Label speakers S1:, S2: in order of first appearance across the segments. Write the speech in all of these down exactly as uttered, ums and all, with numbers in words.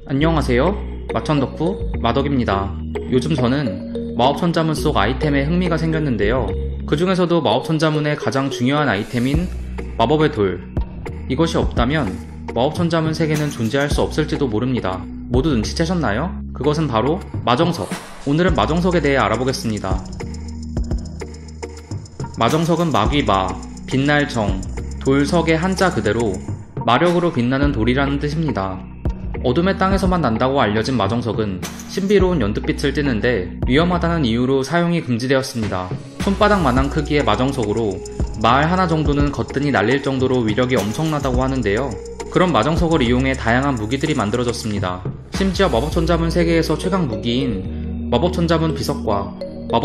S1: 안녕하세요. 마천덕후 마덕입니다. 요즘 저는 마법천자문 속 아이템에 흥미가 생겼는데요. 그 중에서도 마법천자문의 가장 중요한 아이템인 마법의 돌. 이것이 없다면 마법천자문 세계는 존재할 수 없을지도 모릅니다. 모두 눈치채셨나요? 그것은 바로 마정석. 오늘은 마정석에 대해 알아보겠습니다. 마정석은 마귀 마, 빛날 정, 돌석의 한자 그대로 마력으로 빛나는 돌이라는 뜻입니다. 어둠의 땅에서만 난다고 알려진 마정석은 신비로운 연두빛을 띠는데 위험하다는 이유로 사용이 금지되었습니다. 손바닥만한 크기의 마정석으로 마을 하나 정도는 거뜬히 날릴 정도로 위력이 엄청나다고 하는데요. 그런 마정석을 이용해 다양한 무기들이 만들어졌습니다. 심지어 마법천자문 세계에서 최강 무기인 마법천자문 비석과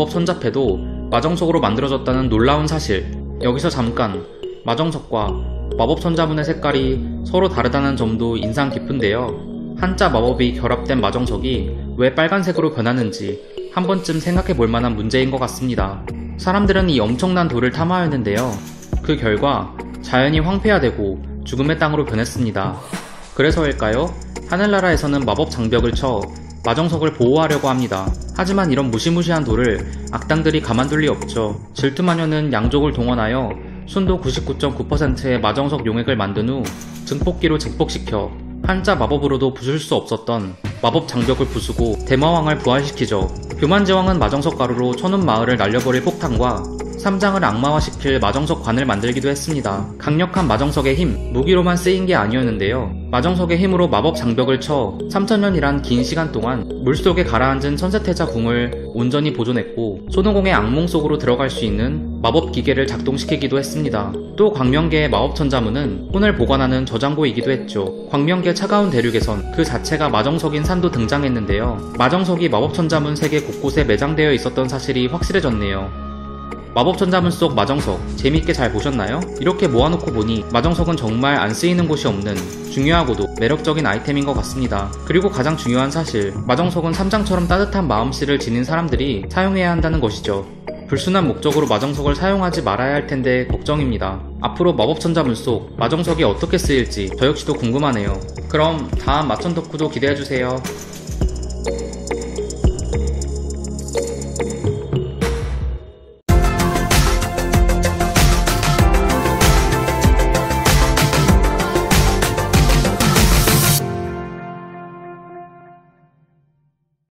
S1: 마법천자패도 마정석으로 만들어졌다는 놀라운 사실. 여기서 잠깐 마정석과 마법천자문의 색깔이 서로 다르다는 점도 인상 깊은데요. 한자 마법이 결합된 마정석이 왜 빨간색으로 변하는지 한 번쯤 생각해 볼 만한 문제인 것 같습니다. 사람들은 이 엄청난 돌을 탐하였는데요. 그 결과 자연이 황폐화되고 죽음의 땅으로 변했습니다. 그래서일까요? 하늘나라에서는 마법 장벽을 쳐 마정석을 보호하려고 합니다. 하지만 이런 무시무시한 돌을 악당들이 가만둘 리 없죠. 질투마녀는 양족을 동원하여 순도 구십구 점 구 퍼센트의 마정석 용액을 만든 후 증폭기로 증폭시켜 한자 마법으로도 부술 수 없었던 마법 장벽을 부수고 대마왕을 부활시키죠. 교만제왕은 마정석 가루로 천운 마을을 날려버릴 폭탄과 삼장을 악마화시킬 마정석 관을 만들기도 했습니다. 강력한 마정석의 힘, 무기로만 쓰인 게 아니었는데요. 마정석의 힘으로 마법 장벽을 쳐 삼천 년이란 긴 시간 동안 물속에 가라앉은 천세태자 궁을 온전히 보존했고 손오공의 악몽 속으로 들어갈 수 있는 마법 기계를 작동시키기도 했습니다. 또 광명계의 마법천자문은 혼을 보관하는 저장고이기도 했죠. 광명계 차가운 대륙에선 그 자체가 마정석인 산도 등장했는데요. 마정석이 마법천자문 세계 곳곳에 매장되어 있었던 사실이 확실해졌네요. 마법천자문 속 마정석 재밌게 잘 보셨나요? 이렇게 모아놓고 보니 마정석은 정말 안 쓰이는 곳이 없는 중요하고도 매력적인 아이템인 것 같습니다. 그리고 가장 중요한 사실, 마정석은 삼장처럼 따뜻한 마음씨를 지닌 사람들이 사용해야 한다는 것이죠. 불순한 목적으로 마정석을 사용하지 말아야 할 텐데 걱정입니다. 앞으로 마법천자문 속 마정석이 어떻게 쓰일지 저 역시도 궁금하네요. 그럼 다음 마천덕후도 기대해주세요.